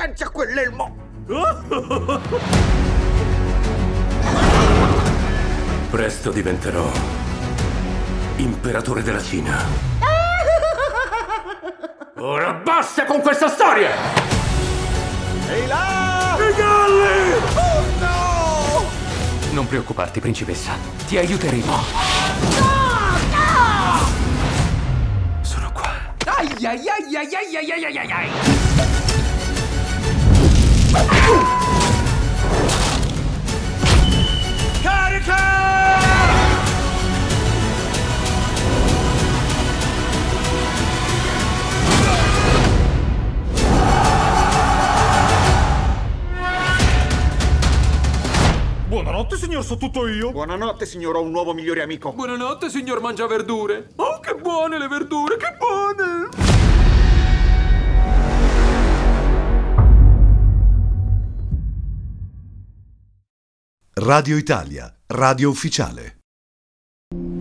Silenzio quell'elmo! Presto diventerò imperatore della Cina. Ora basta con questa storia! Ehi là! I galli! Oh no! Non preoccuparti, principessa. Ti aiuteremo. Sono qua. Ai ai ai ai ai ai ai ai ai ai! Buonanotte, signor So Tutto Io. Buonanotte, signor, ho un nuovo migliore amico. Buonanotte, signor Mangiaverdure. Oh, che buone le verdure, che buone! Radio Italia, radio ufficiale.